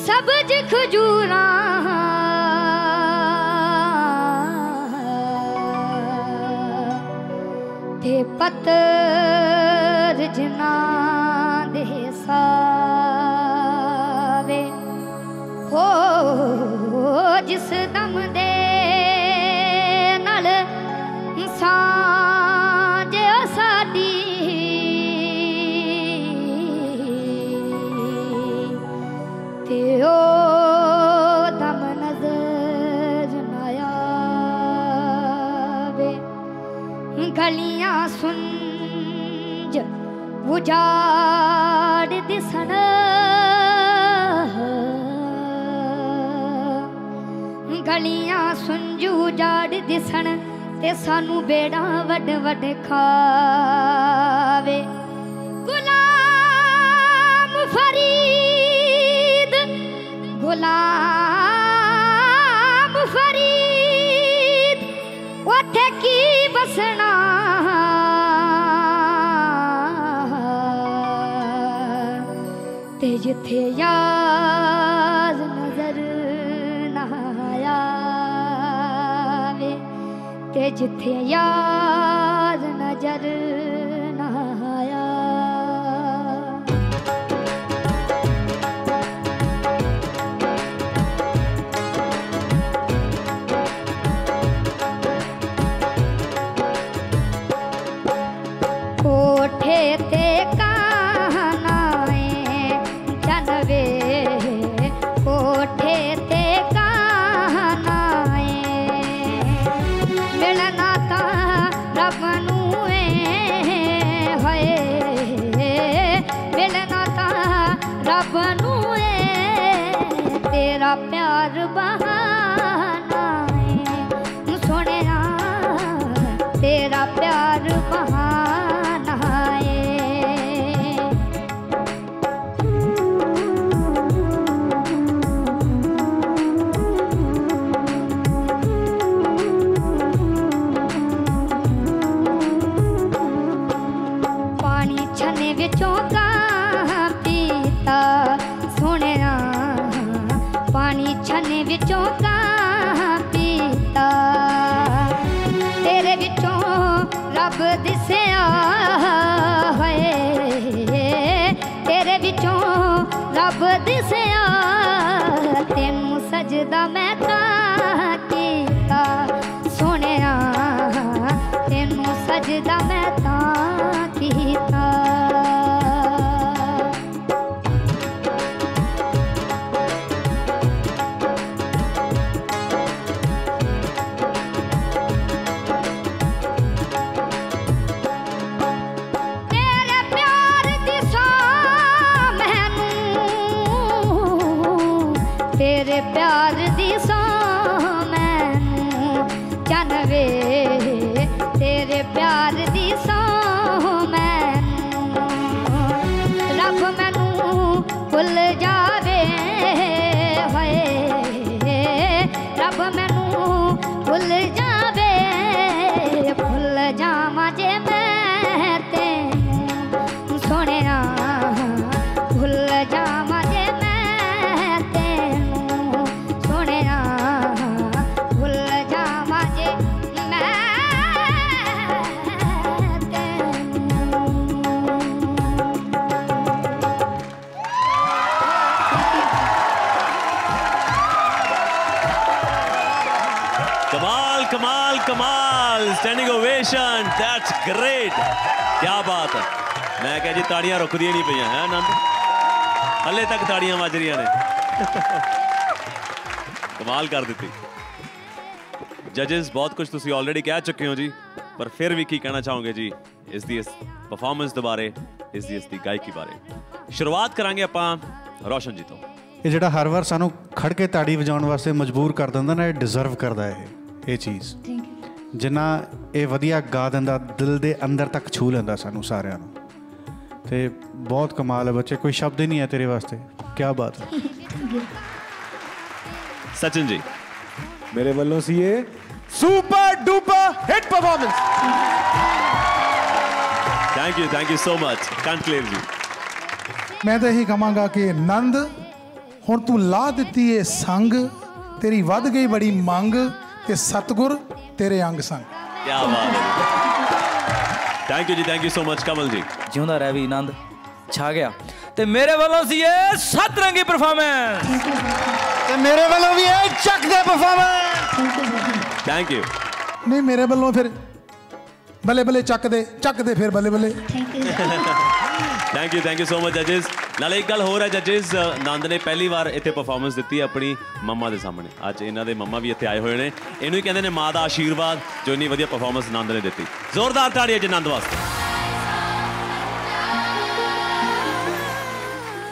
सब्ज खजूरा ते पत्तर जिना दे सावे हो जिस दम दे नाल सांझ साडी ते ओ दम नजर न आवे गलियां सुंज उजाड़ दिसन गलियां सुंज उजाड़ दिसन ते सानू बेड़ा वड वड खावे गुलाम फरीद गुलाम फरीद उथे की बसना ते जिथे याद नजर ना आवे ते जिथे याद नजर ना आया कोठे ते तेरा प्यार बहाना है सोने तेरा प्यार बहाना है पानी छने विचों का पीता सोने पानी छने विचों का पीता तेरे विचों रब दिसया है तेरे विचों रब दिसया तेनू सजदा मैं कीता सोने तेनू सजदा मैं कीता तेरे प्यार दी सौ मैनू जानवे तेरे प्यार दी सौ मैनू रब मैनू भुल जावे होए रब मैनू भुल जावे भुल जावा जे मैं तेनू सोने भुल जावा जे कमाल कमाल स्टैंडिंग ओवेशन दैट्स ग्रेट क्या बात है मैं कह जी ताड़ियां रुकदियां नहीं पईयां हैं आनंद हले तक ताड़ियां वज रही ने कमाल कर दी जजेस बहुत कुछ तुसी ऑलरेडी कह चुके हो जी पर फिर भी की कहना चाहोगे जी इस दी परफॉर्मेंस दे बारे इस दी गायकी बारे शुरुआत करांगे आपां रोशन जी तो ये जिहड़ा हर वार सानू खड़ के ताड़ी वजाउण वास्ते मजबूर कर दिंदा ना ये डिजर्व करदा है ये चीज़ जिन्ना ये वधिया गा दिंदा दिल दे अंदर तक छू लैंदा सानू सारियां नू ते बहुत कमाल है बच्चे कोई शब्द ही नहीं है तेरे वास्ते क्या बात है सचिन जी मेरे वालों से ये super duper hit performance thank you so much कांटलेर जी मैं तो यही कहूँगा कि नंद ਹੁਣ ਤੂੰ ਲਾ ਦਿੱਤੀ ਏ ਸੰਗ, ਤੇਰੀ ਵੱਧ ਗਈ ਬੜੀ ਮੰਗ, ਤੇ ਸਤਿਗੁਰ ਤੇਰੇ ਅੰਗ ਸੰਗ। ਕੀ ਬਾਤ ਹੈ, thank you so much Kamal ji. ਜਿਉਂਦਾ ਰਹਿ ਵੀ ਆਨੰਦ ਛਾ ਗਿਆ। ਤੇ ਮੇਰੇ ਵੱਲੋਂ ਸੀ ਇਹ ਸਤਰੰਗੀ ਪਰਫਾਰਮੈਂਸ, ਤੇ ਮੇਰੇ ਵੱਲੋਂ ਵੀ ਇਹ ਚੱਕ ਦੇ ਪਰਫਾਰਮੈਂਸ। Thank you. ਨਹੀਂ ਮੇਰੇ ਵੱਲੋਂ ਫਿਰ ਬੱਲੇ ਬੱਲੇ ਚੱਕ ਦੇ ਫਿਰ ਬੱਲੇ ਬੱਲੇ। ਥੈਂਕ ਯੂ ਸੋ ਮਚ ਜੱਜਿਸ। ਨਾਲੇ ਇੱਕ ਗੱਲ ਹੋਰ ਹੈ ਜੱਜਿਸ, ਨੰਦ ਨੇ ਪਹਿਲੀ ਵਾਰ ਇੱਥੇ ਪਰਫਾਰਮੈਂਸ ਦਿੱਤੀ ਆਪਣੀ ਮੰਮਾ ਦੇ ਸਾਹਮਣੇ। ਅੱਜ ਇਹਨਾਂ ਦੇ ਮੰਮਾ ਵੀ ਇੱਥੇ ਆਏ ਹੋਏ ਨੇ, ਇਹਨੂੰ ਹੀ ਕਹਿੰਦੇ ਨੇ ਮਾਂ ਦਾ ਆਸ਼ੀਰਵਾਦ, ਜੋ ਇੰਨੀ ਵਧੀਆ ਪਰਫਾਰਮੈਂਸ ਨੰਦ ਨੇ ਦਿੱਤੀ। ਜ਼ੋਰਦਾਰ ਤਾੜੀਆਂ ਜੀ ਨੰਦ ਵਾਸਤੇ।